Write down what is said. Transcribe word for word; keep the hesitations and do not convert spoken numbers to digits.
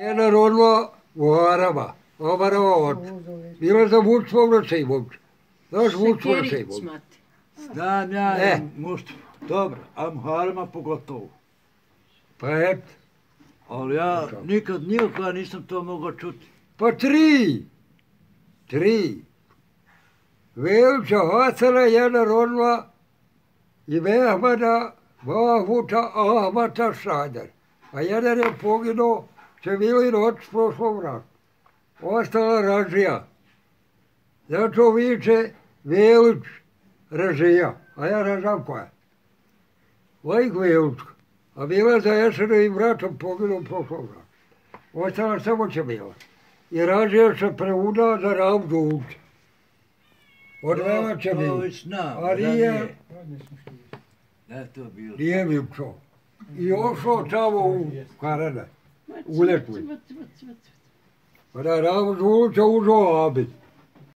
Jedna rodila u Araba, Omarova oča. Bila za Vučstvo Vršejmović. Znaš Vučstvo Vršejmović? Znam ja, E. Mustafa. Dobro, a Muharema pogotovo. Pa et. Ali ja nikad nijekoga nisam to mogao čuti. Pa tri. Tri. Velča Hasana jedna rodila i Mehmeda Mahmuta Ahmata Šajdar. A jedan je poginuo, Čemilin oč prošlom ratu. Ostala Ražija. Zato viče Velić Ražija. A ja ne znam koja. Lajk Velička. A bila za Jesenovim bratom poginuo u prošlom ratu. Ostala samo Čemila. I Ražija se preudala za Ravdu Ulče. Odvela Čemilu. To već znam, A da nije, nije. Da je to bilo. nije Vipčo. I ošao tamo u Karane. U Letvi. Pa da Ravdu Ulče uzao Abid.